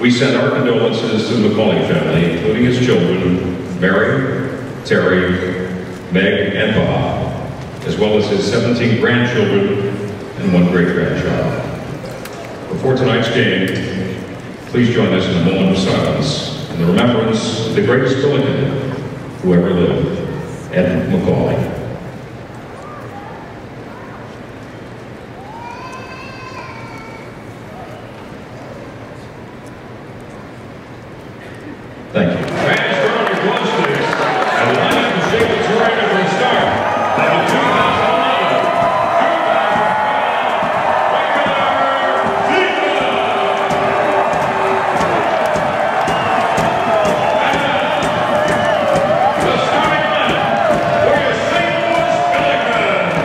We send our condolences to the Macaulay family, including his children, Mary, Terry, Meg, and Bob, as well as his 17 grandchildren and 1 great-grandchild. Before tonight's game, please join us in a moment of silence in the remembrance of the greatest Billiken who ever lived, Ed Macaulay. Thank you. Fans, turn on your glow sticks and line up the Chaifetz Arena for the start of the 2011 the starting lineup for your St. Louis Billikens.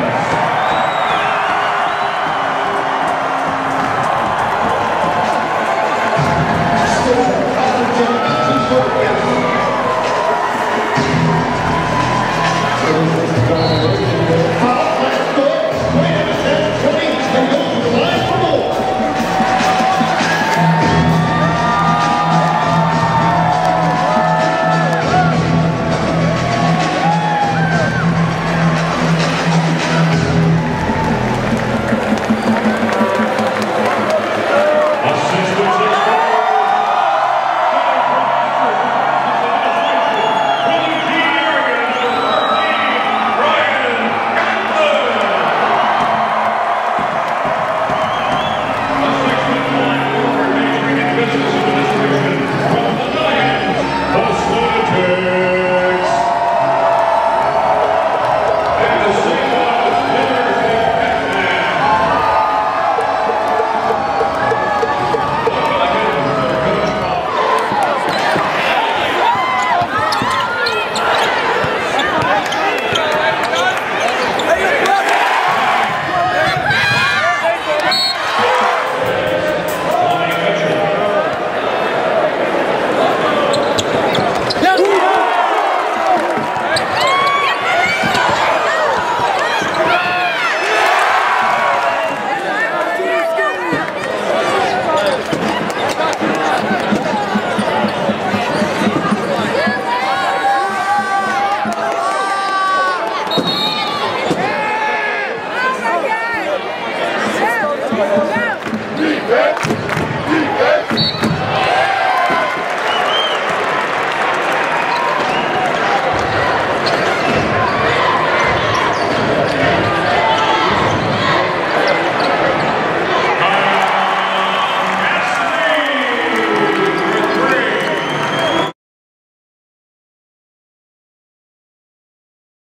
Defense!